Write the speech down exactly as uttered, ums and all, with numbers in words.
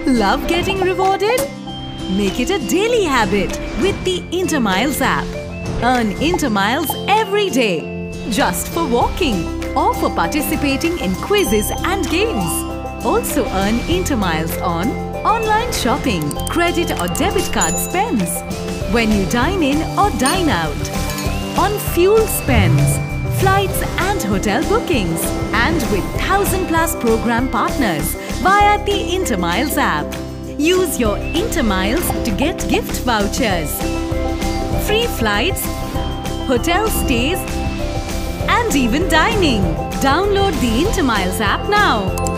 Love getting rewarded? Make it a daily habit with the Intermiles app. Earn Intermiles every day, just for walking or for participating in quizzes and games. Also earn Intermiles on online shopping, credit or debit card spends, when you dine in or dine out, on fuel spends, flights and hotel bookings, and with one thousand plus program partners via the Intermiles app. Use your Intermiles to get gift vouchers, free flights, hotel stays, and even dining. Download the Intermiles app now.